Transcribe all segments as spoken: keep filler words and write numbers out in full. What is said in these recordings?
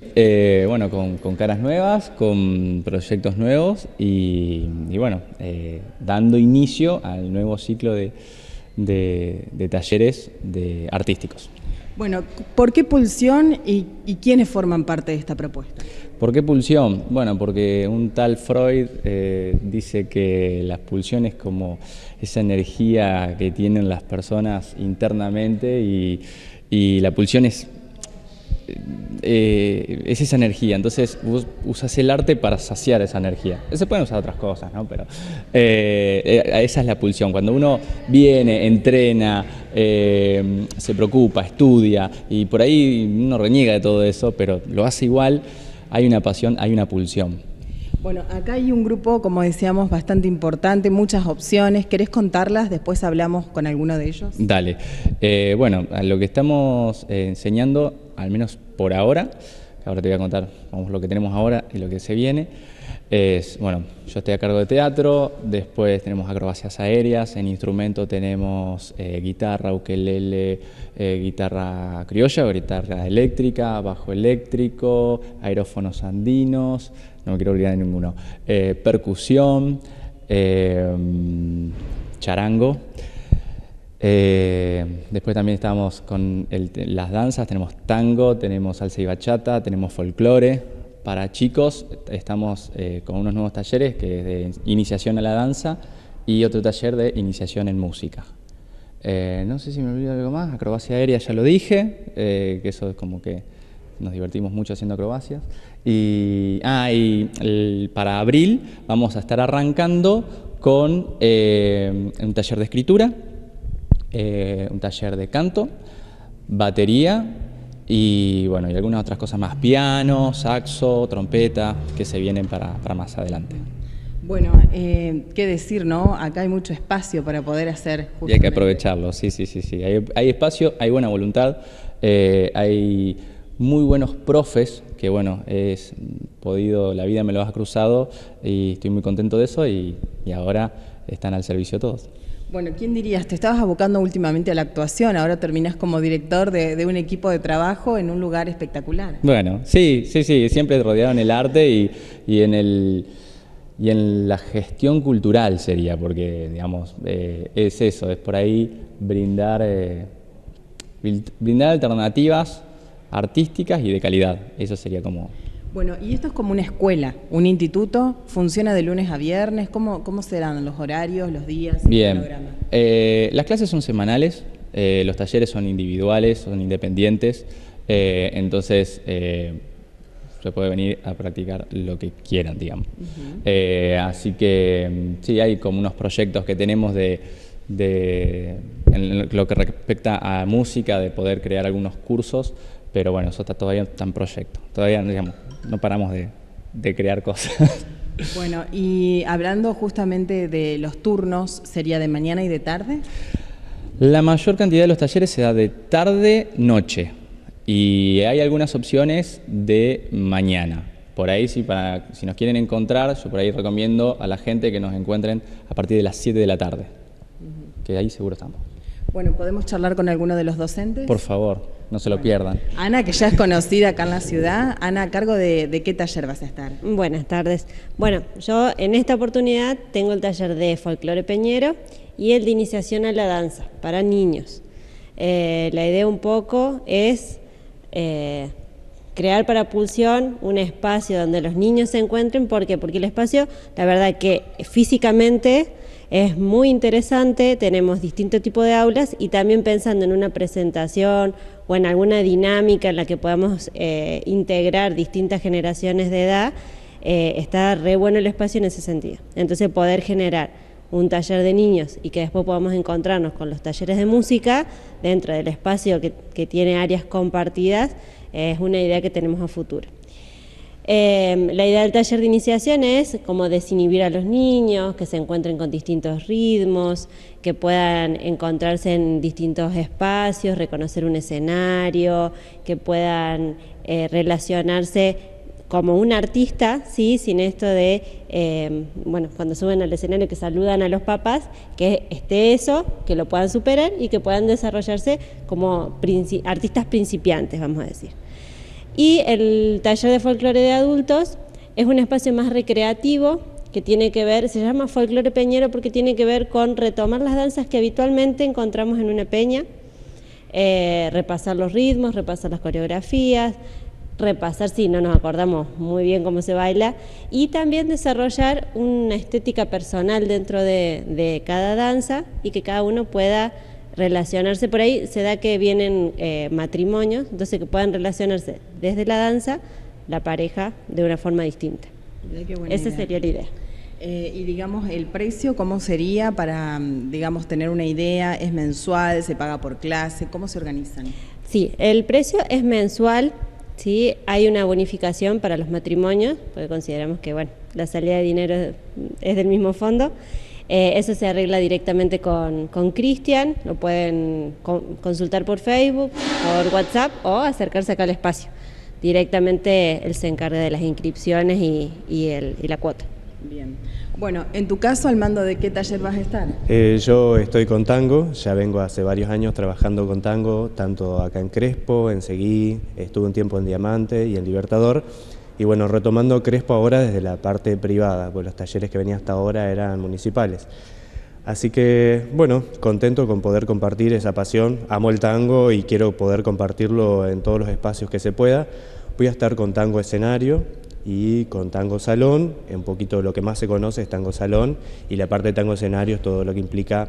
Eh, bueno, con, con caras nuevas, con proyectos nuevos y, y bueno, eh, dando inicio al nuevo ciclo de, de, de talleres de artísticos. Bueno, ¿por qué Pulsión y, y quiénes forman parte de esta propuesta? ¿Por qué pulsión? Bueno, porque un tal Freud eh, dice que la pulsión es como esa energía que tienen las personas internamente y, y la pulsión es... Eh, es esa energía, entonces vos usás el arte para saciar esa energía. Se pueden usar otras cosas, ¿no? Pero eh, esa es la pulsión. Cuando uno viene, entrena, eh, se preocupa, estudia y por ahí uno reniega de todo eso, pero lo hace igual, hay una pasión, hay una pulsión. Bueno, acá hay un grupo, como decíamos, bastante importante, muchas opciones. ¿Querés contarlas? Después hablamos con alguno de ellos. Dale. Eh, bueno, a lo que estamos eh, enseñando, al menos por ahora, ahora te voy a contar vamos, lo que tenemos ahora y lo que se viene, es, bueno, yo estoy a cargo de teatro, después tenemos acrobacias aéreas, en instrumento tenemos eh, guitarra, ukelele, eh, guitarra criolla o guitarra eléctrica, bajo eléctrico, aerófonos andinos, no me quiero olvidar de ninguno, eh, percusión, eh, charango. Eh, después también estamos con el, las danzas, tenemos tango, tenemos salsa y bachata, tenemos folclore. Para chicos estamos eh, con unos nuevos talleres que es de iniciación a la danza y otro taller de iniciación en música. Eh, no sé si me olvido algo más, acrobacia aérea ya lo dije, eh, que eso es como que nos divertimos mucho haciendo acrobacias. Y, ah, y el, para abril vamos a estar arrancando con eh, un taller de escritura, eh, un taller de canto, batería y bueno, y algunas otras cosas más, piano, saxo, trompeta, que se vienen para, para más adelante. Bueno, eh, qué decir, ¿no? Acá hay mucho espacio para poder hacer justamente. Y hay que aprovecharlo, sí, sí, sí, sí. Hay, hay espacio, hay buena voluntad, eh, hay muy buenos profes, que bueno, es podido, la vida me lo ha cruzado y estoy muy contento de eso y, y ahora están al servicio de todos. Bueno, ¿quién dirías? Te estabas abocando últimamente a la actuación, ahora terminás como director de, de un equipo de trabajo en un lugar espectacular. Bueno, sí, sí, sí, siempre rodeado en el arte y, y, en, el, y en la gestión cultural sería, porque digamos, eh, es eso, es por ahí brindar, eh, brindar alternativas artísticas y de calidad, eso sería como... Bueno, y esto es como una escuela, un instituto, funciona de lunes a viernes, ¿cómo, cómo serán los horarios, los días, Bien. el programa? Eh, las clases son semanales, eh, los talleres son individuales, son independientes, eh, entonces eh, se puede venir a practicar lo que quieran, digamos. Uh-huh. eh, así que sí, hay como unos proyectos que tenemos de, de, en lo que respecta a música, de poder crear algunos cursos, pero bueno, eso está todavía está en proyecto, todavía digamos, no paramos de, de crear cosas. Bueno, y hablando justamente de los turnos, ¿sería de mañana y de tarde? La mayor cantidad de los talleres se da de tarde-noche y hay algunas opciones de mañana. Por ahí, si, para, si nos quieren encontrar, yo por ahí recomiendo a la gente que nos encuentren a partir de las siete de la tarde, uh-huh. que ahí seguro estamos. Bueno, ¿podemos charlar con alguno de los docentes? Por favor, no se lo bueno. pierdan. Ana, que ya es conocida acá en la ciudad. Ana, ¿a cargo de, de qué taller vas a estar? Buenas tardes. Bueno, yo en esta oportunidad tengo el taller de folclore peñero y el de iniciación a la danza para niños. Eh, la idea un poco es eh, crear para Pulsión un espacio donde los niños se encuentren. ¿Por qué? Porque el espacio, la verdad que físicamente es muy interesante, tenemos distintos tipos de aulas y también pensando en una presentación o en alguna dinámica en la que podamos eh, integrar distintas generaciones de edad, eh, está re bueno el espacio en ese sentido. Entonces poder generar un taller de niños y que después podamos encontrarnos con los talleres de música dentro del espacio que, que tiene áreas compartidas, eh, es una idea que tenemos a futuro. Eh, la idea del taller de iniciación es como desinhibir a los niños, que se encuentren con distintos ritmos, que puedan encontrarse en distintos espacios, reconocer un escenario, que puedan eh, relacionarse como un artista, ¿sí? Sin esto de, eh, bueno, cuando suben al escenario que saludan a los papás, que esté eso, que lo puedan superar y que puedan desarrollarse como princi- artistas principiantes, vamos a decir. Y el taller de folclore de adultos es un espacio más recreativo que tiene que ver, se llama folclore peñero porque tiene que ver con retomar las danzas que habitualmente encontramos en una peña, eh, repasar los ritmos, repasar las coreografías, repasar si no nos acordamos muy bien cómo se baila, y también desarrollar una estética personal dentro de, de cada danza y que cada uno pueda relacionarse. Por ahí se da que vienen eh, matrimonios, entonces que puedan relacionarse desde la danza, la pareja, de una forma distinta. Esa idea. Sería la idea. Eh, y digamos, el precio, ¿cómo sería para, digamos, tener una idea? ¿Es mensual? ¿Se paga por clase? ¿Cómo se organizan? Sí, el precio es mensual. Sí, hay una bonificación para los matrimonios, porque consideramos que bueno, la salida de dinero es del mismo fondo. Eh, eso se arregla directamente con con Cristian, lo pueden con, consultar por Facebook, por WhatsApp o acercarse acá al espacio. Directamente él se encarga de las inscripciones y, y, el, y la cuota. Bien. Bueno, en tu caso, ¿al mando de qué taller vas a estar? Eh, yo estoy con tango, ya vengo hace varios años trabajando con tango, tanto acá en Crespo, en Seguí, estuve un tiempo en Diamante y en Libertador, y bueno, retomando Crespo ahora desde la parte privada, porque los talleres que venía hasta ahora eran municipales. Así que, bueno, contento con poder compartir esa pasión, amo el tango y quiero poder compartirlo en todos los espacios que se pueda. Voy a estar con tango escenario y con tango salón, un poquito lo que más se conoce es tango salón, y la parte de tango escenario es todo lo que implica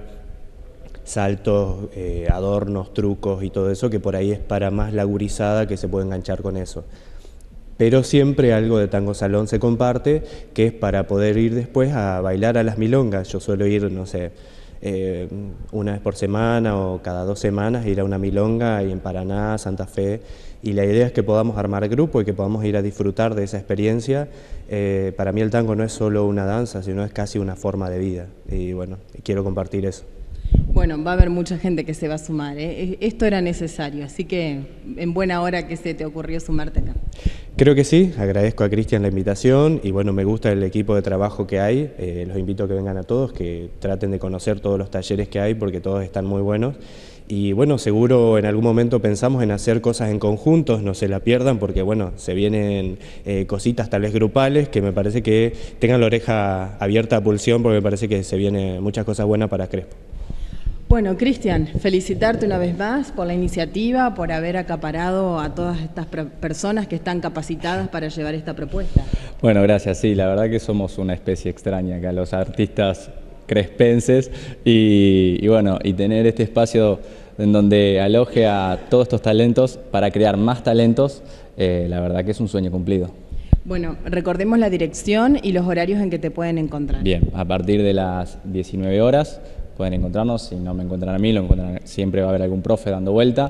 saltos, eh, adornos, trucos y todo eso, que por ahí es para más la gurizada que se puede enganchar con eso. Pero siempre algo de tango salón se comparte, que es para poder ir después a bailar a las milongas. Yo suelo ir, no sé, eh, una vez por semana o cada dos semanas, ir a una milonga ahí en Paraná, Santa Fe, y la idea es que podamos armar grupo y que podamos ir a disfrutar de esa experiencia. Eh, para mí el tango no es solo una danza, sino es casi una forma de vida, y bueno, quiero compartir eso. Bueno, va a haber mucha gente que se va a sumar, ¿eh? Esto era necesario, así que en buena hora que se te ocurrió sumarte acá. Creo que sí, agradezco a Cristian la invitación y bueno, me gusta el equipo de trabajo que hay, eh, los invito a que vengan a todos, que traten de conocer todos los talleres que hay porque todos están muy buenos. Y bueno, seguro en algún momento pensamos en hacer cosas en conjuntos, no se la pierdan porque bueno, se vienen eh, cositas tal vez grupales que me parece que tengan la oreja abierta a pulsión porque me parece que se vienen muchas cosas buenas para Crespo. Bueno, Cristian, felicitarte una vez más por la iniciativa, por haber acaparado a todas estas personas que están capacitadas para llevar esta propuesta. Bueno, gracias. Sí, la verdad que somos una especie extraña acá, los artistas crespenses, y, y bueno, y tener este espacio en donde aloje a todos estos talentos para crear más talentos, eh, la verdad que es un sueño cumplido. Bueno, recordemos la dirección y los horarios en que te pueden encontrar. Bien, a partir de las diecinueve horas pueden encontrarnos, si no me encuentran a mí, lo encuentran, siempre va a haber algún profe dando vuelta,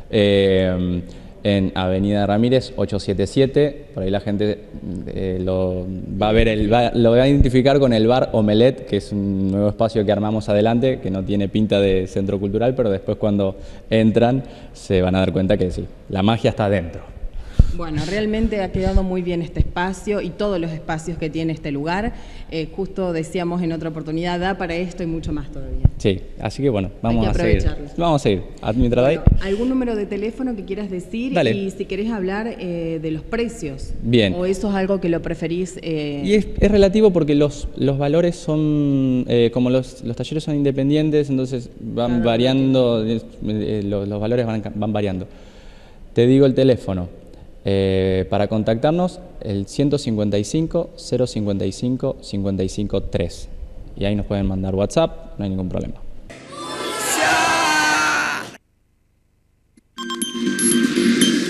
eh, en Avenida Ramírez ochocientos setenta y siete, por ahí la gente eh, lo va a ver, el, va, lo va a identificar con el bar Omelette, que es un nuevo espacio que armamos adelante, que no tiene pinta de centro cultural, pero después cuando entran se van a dar cuenta que sí, la magia está adentro. Bueno, realmente ha quedado muy bien este espacio y todos los espacios que tiene este lugar. Eh, justo decíamos en otra oportunidad, da para esto y mucho más todavía. Sí, así que bueno, vamos a seguir. Vamos a seguir. Mientras bueno, ¿algún número de teléfono que quieras decir? Dale. Y si querés hablar eh, de los precios. Bien. ¿O eso es algo que lo preferís? Eh... Y es, es relativo porque los, los valores son, eh, como los, los talleres son independientes, entonces van claro, variando, eh, los, los valores van, van variando. Te digo el teléfono. Eh, para contactarnos, el ciento cincuenta y cinco, cero cincuenta y cinco, cincuenta y cinco, tres. Y ahí nos pueden mandar WhatsApp, no hay ningún problema.